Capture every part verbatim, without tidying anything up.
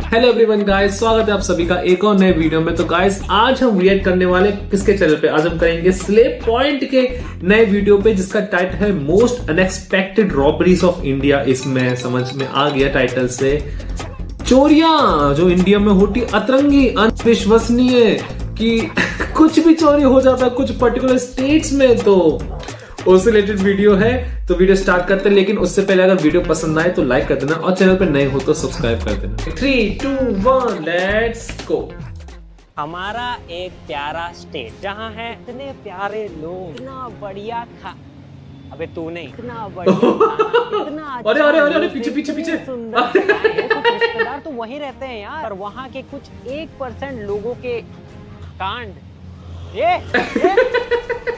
Hello everyone guys, स्वागत है आप सभी का एक और नए वीडियो में। तो गाइस आज हम रिएक्ट करने वाले किसके चैनल पे? आज हम करेंगे स्लेव पॉइंट के नए वीडियो पे, जिसका टाइटल है most unexpected robberies of India. इसमें समझ में आ गया टाइटल से, चोरियां जो इंडिया में होती अतरंगी, अविश्वसनीय कि कुछ भी चोरी हो जाता है कुछ पर्टिकुलर स्टेट्स में, तो उससे रिलेटेड वीडियो है। तो वीडियो स्टार्ट करते हैं, लेकिन उससे पहले अगर वीडियो पसंद आए तो लाइक कर देना और चैनल पे नए हो तो सब्सक्राइब कर देना। Three two one let's go. हमारा एक प्यारा स्टेट जहाँ है इतने प्यारे लोग, इतना बढ़िया खा अबे तू नहीं इतना बढ़िया इतना अच्छा, अरे अरे अरे पीछे पीछे पीछे सुंदर रिश्तेदार तो वहीं रहते हैं यार, और वहाँ के कुछ एक परसेंट लोगों के कांड ये, ये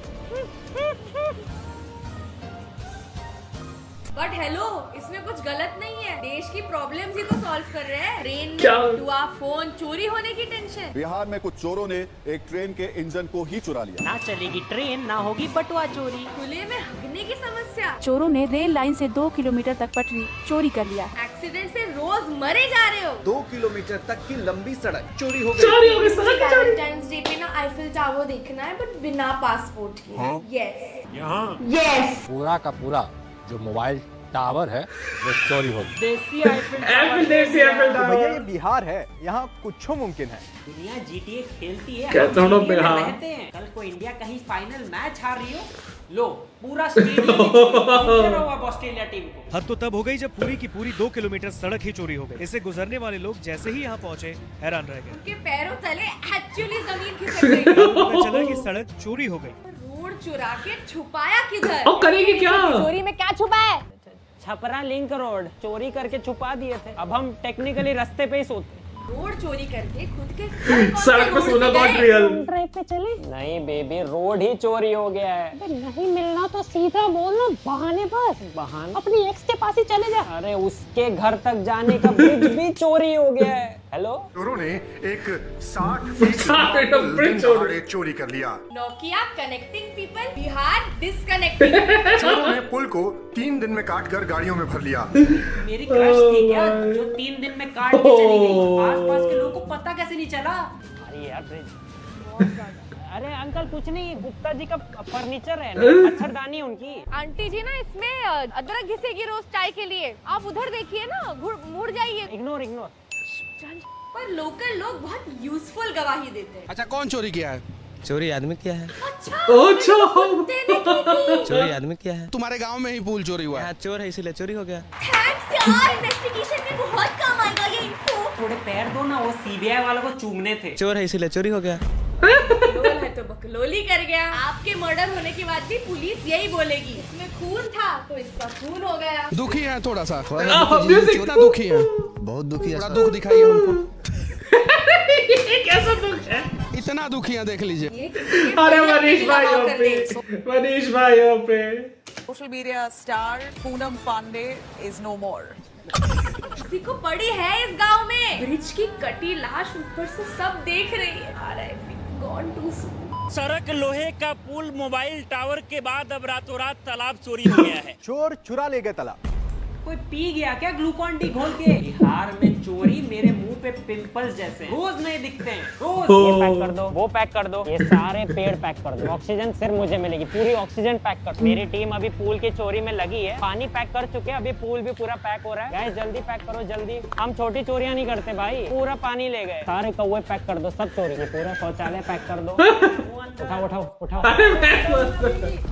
बट हेलो, इसमें कुछ गलत नहीं है। देश की प्रॉब्लम्स ही तो सॉल्व कर रहे हैं। ट्रेन में बटुआ, फोन चोरी होने की टेंशन। बिहार में कुछ चोरों ने एक ट्रेन के इंजन को ही चुरा लिया। ना चलेगी ट्रेन, ना होगी बटुआ चोरी। खुले में हगने की समस्या। चोरों ने रेल लाइन से दो किलोमीटर तक पटरी चोरी कर लिया। एक्सीडेंट से रोज मरे जा रहे हो। दो किलोमीटर तक की लंबी सड़क चोरी हो गई। वैलेंटाइंस डे पे ना आईफिल टावर देखना है, बट बिना पासपोर्ट के। यस यहाँ यस पूरा का पूरा जो मोबाइल टावर है वो चोरी हो गया। देसी आईफिल टावर, देसी आईफिल टावर। भैया ये बिहार है, यहाँ कुछ मुमकिन है। दुनिया जीटीए खेलती है, कहता हूं ना बिहार। रहते हैं। कल को इंडिया कहीं फाइनल मैच हार रही हो, लो पूरा स्टेडियम ऑस्ट्रेलिया टीम को। हद तो तब हो गई जब पूरी की पूरी दो किलोमीटर सड़क ही चोरी हो गई। इससे गुजरने वाले लोग जैसे ही यहाँ पहुँचे हैरान रह गए। उनके पैरों तले एक्चुअली जमीन खिसक गई। पता चला कि सड़क चोरी हो गई। रोड चुरा के छुपाया किधर? और करेंगे क्या? चोरी में क्या छुपा है? छपरा लिंक रोड चोरी करके छुपा दिए थे। अब हम टेक्निकली रास्ते पे ही सोते। रोड चोरी करके खुद के सड़क पे सोना नॉट रियल। ड्राइव पे चले? नहीं बेबी, रोड ही चोरी हो गया है। नहीं मिलना तो सीधा बोलना, बहाने बस बहाना अपनी एक्स के पास ही चले जा। अरे उसके घर तक जाने का ब्रिज भी चोरी हो गया है। हेलो, चोरों ने एक साठ फीट चोरी चोरी कर लिया। Nokia connecting people, Bihar disconnecting. चोरों ने पुल को तीन दिन में काट कर गाड़ियों में भर लिया। मेरी क्रश थी क्या जो तीन दिन में काट के चली गई? आसपास के लोगों को पता कैसे नहीं चला? अरे यार ब्रिज। अरे अंकल कुछ नहीं, गुप्ता जी का फर्नीचर है, मच्छरदानी उनकी। आंटी जी ना इसमें अदरक घिसेगी रोज चाय के लिए, आप उधर देखिए ना, मुड़ जाइए। Ignore ignore. पर लोकल लोग बहुत यूजफुल गवाही देते हैं। अच्छा कौन चोरी किया है? चोरी आदमी किया है। अच्छा चोरी चोरी आदमी किया है। तुम्हारे गांव में ही पुल चोरी हुआ है। चोर है इसीलिए चोरी हो गया। थैंक्स यार, इन्वेस्टिगेशन में बहुत काम आएगा ये इन्फो। थोड़े पैर दो ना, वो सीबीआई वालों को चूमने थे। चोर है इसीलिए चोरी हो गया। बकलोल है तो बकलोली कर गया। आपके मर्डर होने के बाद भी पुलिस यही बोलेगी इसमें खून था, तो इसका खून हो गया। दुखी है थोड़ा सा, कितना दुखी है, बहुत दुखी है। थोड़ा दुख दिखाइए हमको। कैसा दुख है? इतना दुखी है, देख लीजिए। अरे मनीष भाई पे, मनीष भाई पे। Social media star Poonam Pandey is no more. किसी को पड़ी है इस गांव में? ब्रिज की कटी लाश ऊपर से सब देख रही है। R I P gone too soon. सड़क, लोहे का पुल, मोबाइल टावर के बाद अब रातों रात तालाब चोरी हो गया है। चोर चुरा ले गए तालाब। कोई पी गया क्या ग्लूकॉन डी घोल के? बिहार में चोरी मेरे मुंह पे पिंपल्स जैसे रोज नहीं दिखते हैं, रोज। ये पैक कर दो, वो पैक कर दो, ये सारे पेड़ पैक कर दो। ऑक्सीजन सिर्फ मुझे मिलेगी, पूरी ऑक्सीजन पैक कर दो। मेरी टीम अभी पूल की चोरी में लगी है, पानी पैक कर चुके हैं, अभी पूल भी पूरा पैक हो रहा है। गाइस जल्दी पैक करो जल्दी, हम छोटी चोरियां नहीं करते भाई। पूरा पानी ले गए, सारे कौवे पैक कर दो, सब चोरी। ये पूरा शौचालय पैक कर दो। उठाओ उठाओ उठाओ।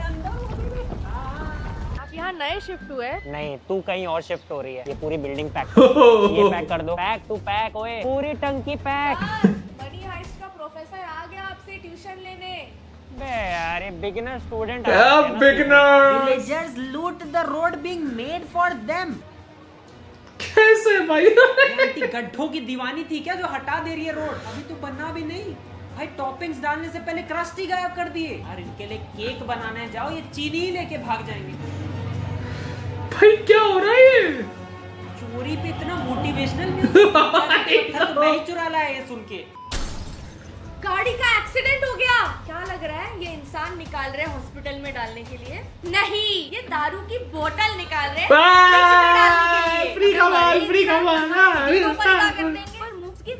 यहाँ नए शिफ्ट हुए? नहीं, तू कहीं और शिफ्ट हो रही है। ये पूरी बिल्डिंग पैक कर दो। ये पैक कर दो, पैक टू पैक। ओए पूरी टंकी पैक। मनी हाइस्ट का प्रोफेसर आ गया आपसे ट्यूशन लेने। बे यार ये beginner student. Beginner villagers loot the road being made for them. कैसे भाई? आंटी गड्ढों की दीवानी थी क्या जो हटा दे रही है रोड? अभी तो बनना भी नहीं भाई, टॉपिंग्स डालने से पहले क्रस्ट ही गायब कर दिए। यार इनके लिए केक बनाने जाओ, ये चीनी ही लेके भाग जाएंगे। भाई क्या हो रहा है? चोरी पे इतना मोटिवेशनल म्यूजिक तो मैं ही चुरा लाया ये सुन के। गाड़ी का एक्सीडेंट हो गया। क्या लग रहा है ये इंसान निकाल रहे हैं हॉस्पिटल में डालने के लिए? नहीं, ये दारू की बोतल निकाल रहे हैं फ्री का माल, फ्री का माल।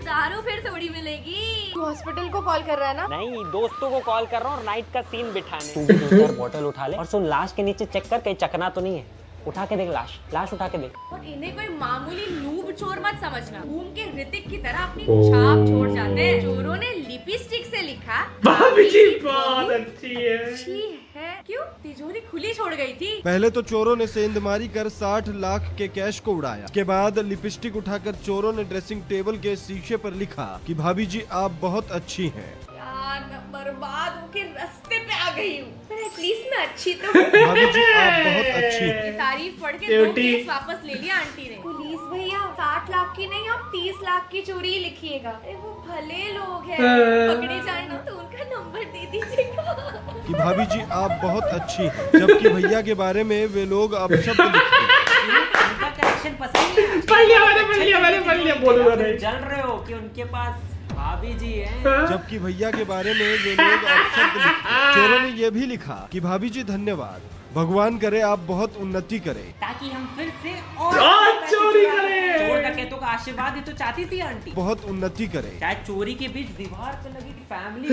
दारू फिर थोड़ी मिलेगी। तू हॉस्पिटल को कॉल कर रहा है ना? नहीं, दोस्तों को कॉल कर रहा हूँ नाइट का सीन बिठाने। तू भी दो चार बोतल उठा ले और सुन लाश के नीचे चेक कर कहीं चकना तो नहीं है। उठा के देख लाश, लाश उठा के देख। और इन्हें कोई मामूली नूब चोर मत समझना। घूम के ऋतिक की तरह अपनी छाप छोड़ जाते हैं। चोरों ने लिपस्टिक से लिखा भाभी जी बहुत अच्छी है। अच्छी है क्यों? तिजोरी खुली छोड़ गई थी। पहले तो चोरों ने सेंधमारी कर साठ लाख के कैश को उड़ाया। उसके बाद लिपस्टिक उठाकर चोरों ने ड्रेसिंग टेबल के शीशे पर लिखा कि भाभी जी आप बहुत अच्छी हैं। यार मैं बर्बाद होके रास्ते पे आ गई हूँ। एटलीस्ट मैं अच्छी तो भाभी जी आप बहुत अच्छी हैं। तारीफ पढ़ के दो केस वापस ले लिया आंटी ने। पुलिस भैया साठ लाख की नहीं आप तीस लाख की चोरी लिखिएगा। अरे वो भले लोग हैं, पकड़े जाए ना तो उनका नंबर दे दीजिएगा। कि भाभी जी आप बहुत अच्छी हैं, जबकि भैया के बारे में वे लोग अब शब्द लिखते हैं। उनका करेक्शन पसंद है। पढ़ लिया मैंने, पढ़ लिया मैंने, पढ़ लिया। बोलूंगा नहीं। जल रहे हो कि उनके पास भाभी जी हैं। जबकि भैया के बारे में वे लोग अब शब्द लिखते हैं। चोरों ने ये भी लिखा कि भाभी जी धन्यवाद, भगवान करे आप बहुत उन्नति करें, ताकि हम फिर से और, और चोरी करें। चोर डकैतों का आशीर्वाद ही तो चाहती थी आंटी। बहुत उन्नति करें। चाहे चोरी के बीच दीवार पे लगी फैमिली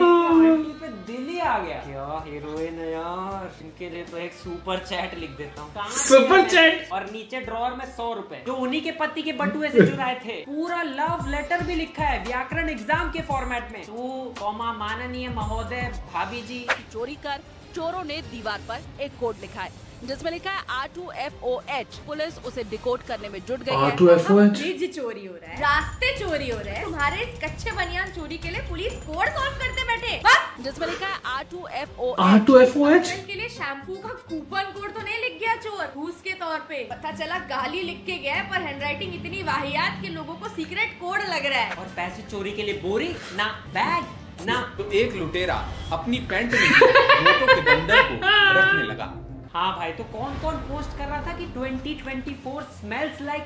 आंटी पे दिल ही आ गया। क्या हीरोइन है यार। इनके लिए तो एक सुपर चैट लिख देता हूँ। Super chat. और नीचे ड्रॉर में सौ रुपए जो उन्हीं के पति के बटुए से चुराए थे। पूरा लव लेटर भी लिखा है व्याकरण एग्जाम के फॉर्मेट में। तू कौमा माननीय महोदय भाभी जी। चोरी कर चोरों ने दीवार पर एक कोड लिखा है जिसमें लिखा है R two F O H. Police उसे डिकोड करने में जुट गई है। R two F O H bridge चोरी हो रहा है, रास्ते चोरी हो रहे हैं। तुम्हारे इस कच्चे बनियान चोरी के लिए पुलिस कोड सॉल्व करते बैठे। जिसमें लिखा है R two F O H. R two F O H के लिए शैम्पू का कूपन कोड तो नहीं लिख गया चोर घूस के तौर पे। पता चला गाली लिख के गया पर हैंडराइटिंग इतनी वाहियात के लोगों को सीक्रेट कोड लग रहा है। और पैसे चोरी के लिए बोरी ना बैग ना। तो एक लुटेरा अपनी पैंट में नोटों के बंडल को रखने लगा। हाँ भाई, तो कौन कौन पोस्ट कर रहा था कि twenty twenty four smells like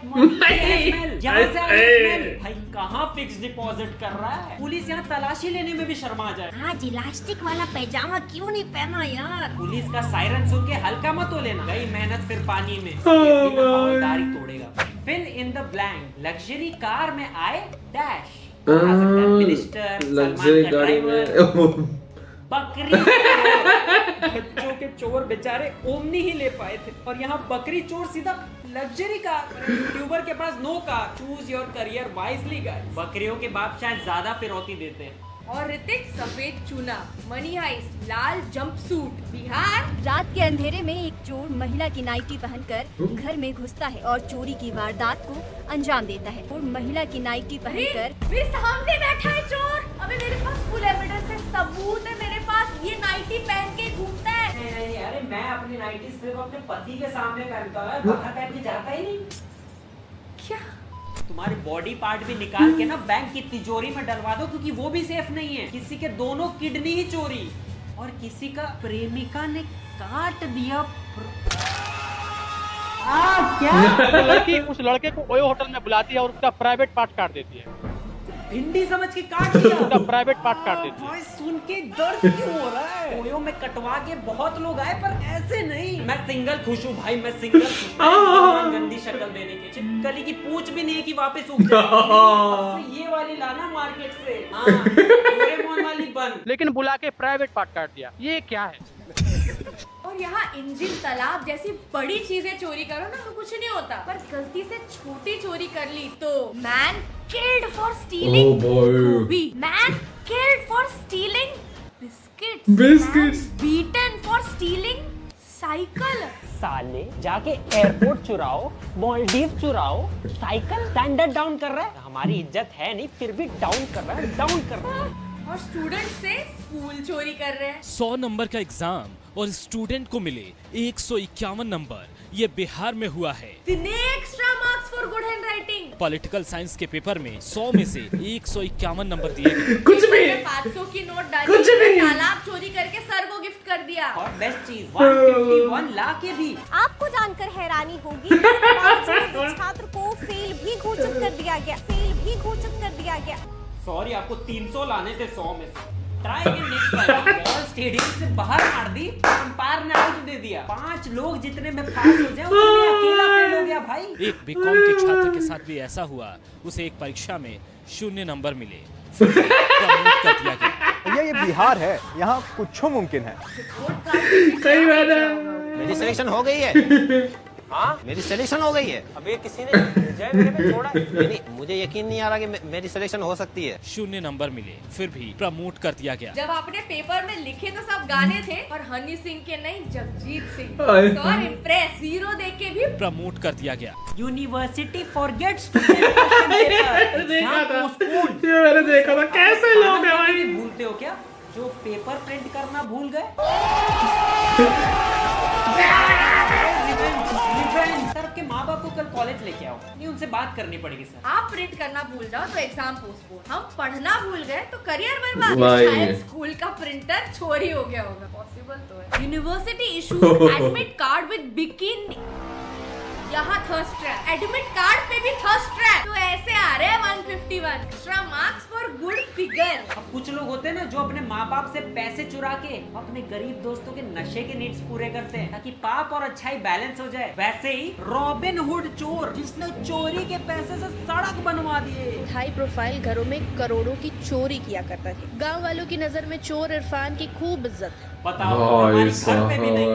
money. यहाँ से स्मेल भाई कहाँ फिक्स डिपॉजिट कर रहा है। पुलिस यहाँ तलाशी लेने में भी शर्मा जाए। हाँ जी, इलास्टिक वाला पैजामा क्यों नहीं पहना यार। पुलिस का सायरन सुन के हल्का मत हो लेना। गई मेहनत फिर पानी में, हवलदारी तोड़ेगा। Fill in the blank. Luxury car में आए डैश मिनिस्टर, लग्जरी गाड़ी में बकरी बच्चों के चोर बेचारे ओमनी ही ले पाए थे और यहाँ बकरी चोर सीधा लग्जरी कार। यूट्यूबर के पास no car. Choose your career wisely guys. बकरियों के बाप शायद ज्यादा फिरौती देते हैं। और ऋतिक सफेद चूना, मनी हाइस्ट, लाल जंपसूट। बिहार रात के अंधेरे में एक चोर महिला की नाइटी पहनकर घर में घुसता है और चोरी की वारदात को अंजाम देता है। और महिला की नाइटी पहनकर मेरे सामने बैठा है चोर। अबे मेरे पास फुल एविडेंस है, सबूत है मेरे पास। ये नाइटी पहन के घूमता है। नहीं नहीं अरे मैं अपनी नाइटी सिर्फ अपने पति के सामने पहनता हूँ, बाहर पहन के जाता ही नहीं। क्या तुम्हारी बॉडी पार्ट भी निकाल के ना बैंक की तिजोरी में डलवा दो, क्योंकि वो भी सेफ नहीं है। किसी के दोनों किडनी ही चोरी और किसी का प्रेमिका ने काट दिया। आ, क्या लड़की उस लड़के को ओयो होटल में बुलाती है और उसका प्राइवेट पार्ट काट देती है। भिंडी समझ के काट दिया। उसका प्राइवेट पार्ट काट देती है। सुन के दर्द क्यों हो रहा है। ओयो में कटवा के बहुत लोग आए पर ऐसे नहीं। मैं सिंगल खुश हूँ भाई, मैं सिंगल खुश हूँ। गंदी शक्ल देने के चिपकली की पूछ भी नहीं है कि वापस उग जाए। ये वाली लाना मार्केट से। हाँ, डोरेमोन वाली बन। लेकिन बुला के प्राइवेट पार्ट काट दिया, ये क्या है। और यहाँ इंजन तालाब जैसी बड़ी चीजें चोरी करो ना तो कुछ नहीं होता, पर गलती से छोटी चोरी कर ली तो man killed for stealing gobhi, man killed for stealing biscuits, biscuits, beaten for stealing cycle. साले जाके एयरपोर्ट चुराओ, मालदीव चुराओ, साइकिल स्टैंडर्ड डाउन कर रहा है। हमारी इज्जत है नहीं फिर भी डाउन कर रहा है, डाउन कर रहा है। और स्टूडेंट से स्कूल चोरी कर रहे हैं। सौ नंबर का एग्जाम और स्टूडेंट को मिले एक सौ इक्यावन नंबर। ये बिहार में हुआ है। Extra marks for good handwriting. Political science के पेपर में सौ में से एक सौ इक्यावन नंबर दिए गए। कुछ भी पाँच सौ की नोट डाली, तालाब चोरी करके सर को गिफ्ट कर दिया। और बेस्ट चीज एक सौ इक्यावन लाख के भी। आपको जानकर हैरानी होगी छात्र को फेल भी घोषित कर दिया गया, फेल भी घोषित कर दिया गया। सॉरी आपको तीन सौ लाने थे सौ में से। Try again next time. Ball stadium से बाहर मार दी, अंपायर ने आउट दे दिया। पांच लोग जितने में पास हो जाए उतने अकेला फेल हो गया भाई। एक बीकॉम के छात्र के साथ भी ऐसा हुआ, उसे एक परीक्षा में शून्य नंबर मिले, प्रमोट कर दिया गया। भैया ये बिहार है, यहाँ कुछ मुमकिन है। सही बात है। मेरी सिलेक्शन हो गई है। हाँ मेरी सिलेक्शन हो गई है। अभी किसी ने जय मेरे पे छोड़ा है। नहीं, मुझे यकीन नहीं आ रहा कि मे, मेरी सिलेक्शन हो सकती है। शून्य नंबर मिले, फिर भी प्रमोट कर दिया गया। जब आपने पेपर में लिखे तो सब गाने थे, और हनी सिंह के नहीं, जगजीत सिंह और इम्प्रेस जीरो देख के भी प्रमोट कर दिया गया। यूनिवर्सिटी फॉरगेट्स देखा था, ये मैंने देखा था। कैसे लोग हैं भाई? भूलते हो क्या जो पेपर प्रिंट करना भूल गए? सर आपके माँ बाप को कल कॉलेज लेके आओ, नहीं उनसे बात करनी पड़ेगी सर। आप प्रिंट करना भूल जाओ तो एग्जाम पोस्टपोन, हम पढ़ना भूल गए तो करियर बर्बाद। शायद स्कूल का प्रिंटर चोरी हो गया होगा, पॉसिबल तो है। University issued admit card with bikini, यहाँ थर्स्ट ट्रैप, एडमिट कार्ड पे भी थर्स्ट ट्रैप, तो ऐसे आ रहे हैं एक सौ इक्यावन extra marks for good figure. अब कुछ लोग होते हैं ना जो अपने माँ बाप से पैसे चुरा के अपने गरीब दोस्तों के नशे के नीड्स पूरे करते हैं ताकि पाप और अच्छाई बैलेंस हो जाए। वैसे ही रॉबिन हुड चोर, जिसने चोरी के पैसे से सड़क बनवा दिए। हाई प्रोफाइल घरों में करोड़ों की चोरी किया करता था। गाँव वालों की नजर में चोर इरफान की खूब इज्जत है। घर पे भी नहीं।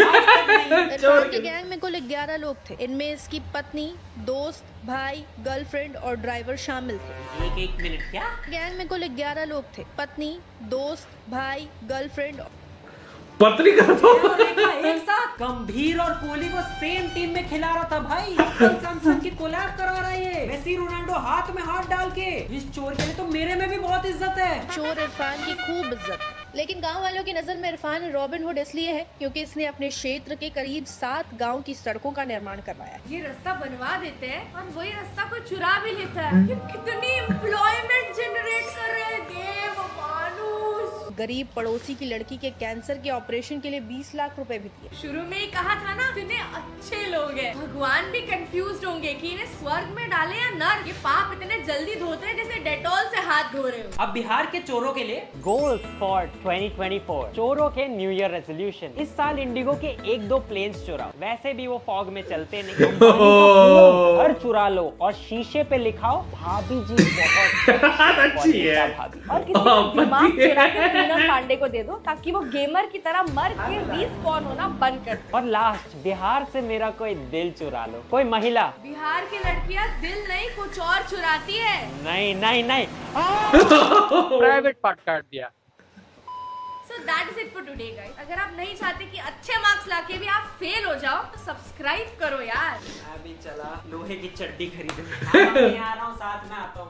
इरफान के गैंग में कुल ग्यारह लोग थे, इनमें इसकी पत्नी, दोस्त, भाई, गर्लफ्रेंड और ड्राइवर शामिल थे। एक एक मिनट क्या? गैंग में कुल ग्यारह लोग थे, पत्नी, दोस्त, भाई, गर्लफ्रेंड पत्नी का तो एक साथ गंभीर और कोहली को सेम टीम में खिला रहा था भाई। सैमसंग की कोलैब करा रहा है, मेसी रोनाल्डो हाथ में हाथ डाल के। इस चोर के लिए तो मेरे में भी बहुत इज्जत है। चोर इरफान की खूब इज्जत, लेकिन गांव वालों की नजर में इरफान रॉबिन हुड इसलिए है क्योंकि इसने अपने क्षेत्र के करीब सात गांव की सड़कों का निर्माण करवाया। ये रास्ता बनवा देते हैं और वही रास्ता कोई चुरा भी लेता है। ये कितनी एम्प्लॉयमेंट जनरेट कर रहे हैं देव मानुष। गरीब पड़ोसी की लड़की के कैंसर के ऑपरेशन के लिए बीस लाख रुपए भी दिए। शुरू में ही कहा था ना, इतने अच्छे लोग हैं, भगवान भी कंफ्यूज होंगे कि इन्हें स्वर्ग में डाले या नर्क। ये पाप इतने जल्दी धोते हैं जैसे डेटॉल से हाथ धो रहे हो। अब बिहार के चोरों के लिए goals for twenty twenty four, चोरों के न्यू ईयर रेजोल्यूशन। इस साल इंडिगो के एक दो प्लेन्स चुराओ, वैसे भी वो फॉग में चलते नहीं। घर चुरा लो और शीशे पे लिखाओ भाभी जी बहुत अच्छी है। और किसी दिमाग चुरा के पूनम पांडे को दे दो ताकि वो गेमर की तरह मर के रीस्पॉन होना बंद कर। और लास्ट, बिहार से मेरा कोई दिल चुरा लो, कोई महिला। बिहार की लड़कियां दिल नहीं कुछ और चुराती है। नहीं नहीं नहीं, प्राइवेट पार्ट काट दिया। So that is it for today guys। अगर आप नहीं चाहते कि अच्छे मार्क्स लाके भी आप फेल हो जाओ तो सब्सक्राइब करो यार। अभी चला लोहे की चड्डी खरीदने आ रहा हूँ, साथ में आता हूँ।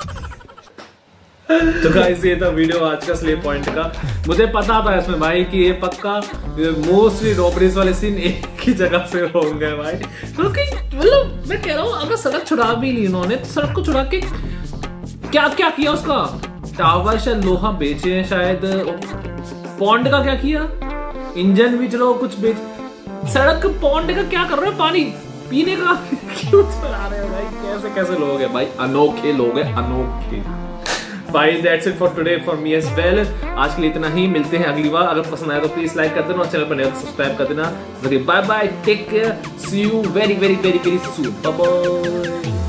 तो गाइस ये था वीडियो आज का स्लेप पॉइंट का। मुझे पता था इसमें भाई कि ये पक्का मोस्टली रॉबरीज वाले सीन एक ही जगह से होंगे भाई, क्योंकि मतलब मैं कह रहा हूँ अगर सड़क चुरा भी ली इन्होंने तो सड़क को चुरा के क्या क्या किया, उसका टावर शायद लोहा बेचे हैं, शायद पॉन्ड का क्या किया, इंजन भी चलो कुछ बेच, सड़क पॉन्ड का क्या कर रहे हैं, पानी पीने का क्यों चला रहे हैं भाई? कैसे कैसे लोग हैं भाई, अनोखे लोग हैं अनोखे भाई। That's it for today for me as well. आज के लिए इतना ही, मिलते हैं अगली बार। अगर पसंद आया तो प्लीज लाइक कर देना और चैनल पर नया तो सब्सक्राइब कर देना। Bye bye, take care, see you very very very very soon, bye bye.